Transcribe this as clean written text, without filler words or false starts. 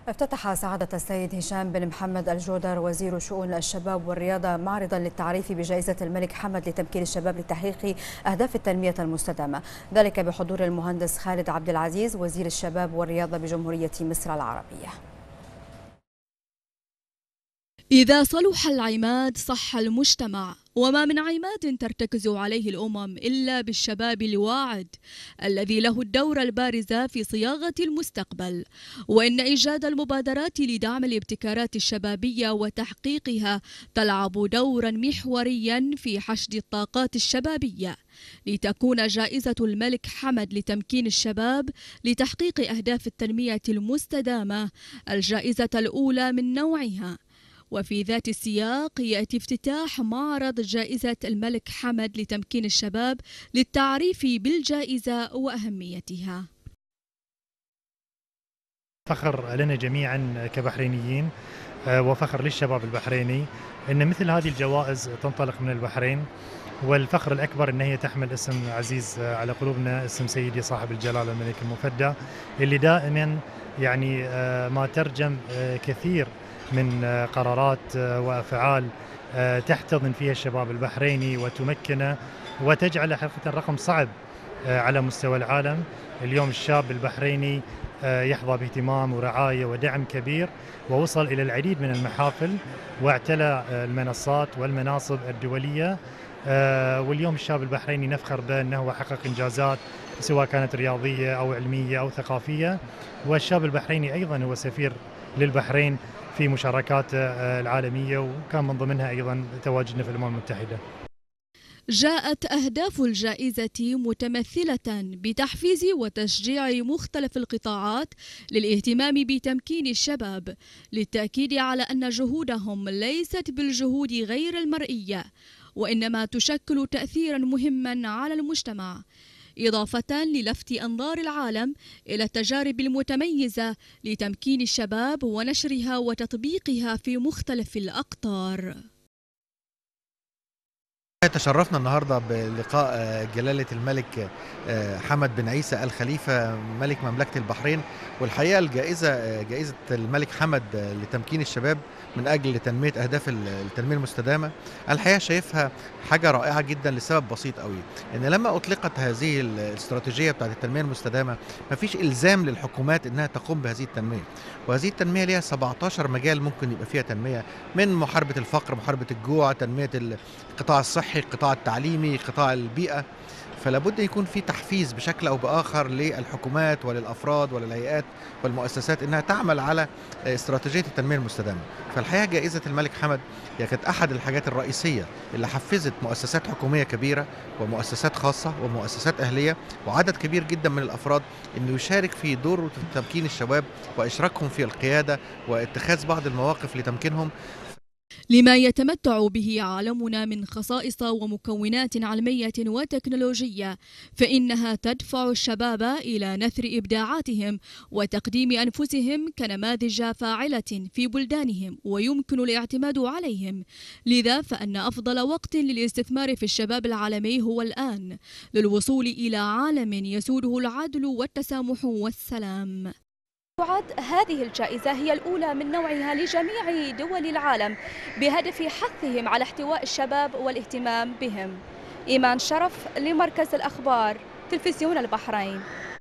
افتتح سعادة السيد هشام بن محمد الجودر وزير شؤون الشباب والرياضة معرضا للتعريف بجائزة الملك حمد لتمكين الشباب لتحقيق أهداف التنمية المستدامة، ذلك بحضور المهندس خالد عبد العزيز وزير الشباب والرياضة بجمهورية مصر العربية. إذا صلح العماد صح المجتمع، وما من عماد ترتكز عليه الأمم إلا بالشباب الواعد الذي له الدور البارز في صياغة المستقبل. وإن إيجاد المبادرات لدعم الابتكارات الشبابية وتحقيقها تلعب دورا محوريا في حشد الطاقات الشبابية، لتكون جائزة الملك حمد لتمكين الشباب لتحقيق أهداف التنمية المستدامة الجائزة الأولى من نوعها. وفي ذات السياق يأتي افتتاح معرض جائزة الملك حمد لتمكين الشباب للتعريف بالجائزة وأهميتها. فخر لنا جميعا كبحرينيين وفخر للشباب البحريني أن مثل هذه الجوائز تنطلق من البحرين، والفخر الأكبر أن هي تحمل اسم عزيز على قلوبنا، اسم سيدي صاحب الجلالة الملك المفدى، اللي دائما يعني ما ترجم كثير من قرارات وأفعال تحتضن فيها الشباب البحريني وتمكنه وتجعله حقيقة رقم صعب على مستوى العالم. اليوم الشاب البحريني يحظى باهتمام ورعاية ودعم كبير، ووصل إلى العديد من المحافل واعتلى المنصات والمناصب الدولية. واليوم الشاب البحريني نفخر به أنه حقق إنجازات سواء كانت رياضية أو علمية أو ثقافية، والشاب البحريني أيضا هو سفير للبحرين في مشاركات العالمية، وكان من ضمنها أيضا تواجدنا في الأمم المتحدة. جاءت أهداف الجائزة متمثلة بتحفيز وتشجيع مختلف القطاعات للاهتمام بتمكين الشباب، للتأكيد على أن جهودهم ليست بالجهود غير المرئية، وإنما تشكل تأثيرا مهما على المجتمع، إضافة للفت أنظار العالم إلى التجارب المتميزة لتمكين الشباب ونشرها وتطبيقها في مختلف الأقطار. تشرفنا النهارده بلقاء جلالة الملك حمد بن عيسى الخليفة ملك مملكة البحرين، والحقيقة جائزة الملك حمد لتمكين الشباب من أجل تنمية أهداف التنمية المستدامة. الحقيقة شايفها حاجة رائعة جدا لسبب بسيط قوي، إن لما أطلقت هذه الاستراتيجية بتاعت التنمية المستدامة مفيش إلزام للحكومات إنها تقوم بهذه التنمية، وهذه التنمية ليها 17 مجال ممكن يبقى فيها تنمية، من محاربة الفقر، محاربة الجوع، تنمية القطاع الصحي، القطاع التعليمي، قطاع البيئة. فلا بد يكون في تحفيز بشكل او باخر للحكومات وللافراد وللهيئات والمؤسسات انها تعمل على استراتيجيه التنميه المستدامه. فالحقيقه جائزه الملك حمد هي كانت احد الحاجات الرئيسيه اللي حفزت مؤسسات حكوميه كبيره ومؤسسات خاصه ومؤسسات اهليه وعدد كبير جدا من الافراد انه يشارك في دور تمكين الشباب واشراكهم في القياده واتخاذ بعض المواقف لتمكينهم. لما يتمتع به عالمنا من خصائص ومكونات علمية وتكنولوجية، فإنها تدفع الشباب إلى نثر إبداعاتهم وتقديم أنفسهم كنماذج فاعلة في بلدانهم ويمكن الاعتماد عليهم. لذا فإن أفضل وقت للاستثمار في الشباب العالمي هو الآن، للوصول إلى عالم يسوده العدل والتسامح والسلام. تعد هذه الجائزة هي الأولى من نوعها لجميع دول العالم بهدف حثهم على احتواء الشباب والاهتمام بهم. إيمان شرف لمركز الأخبار تلفزيون البحرين.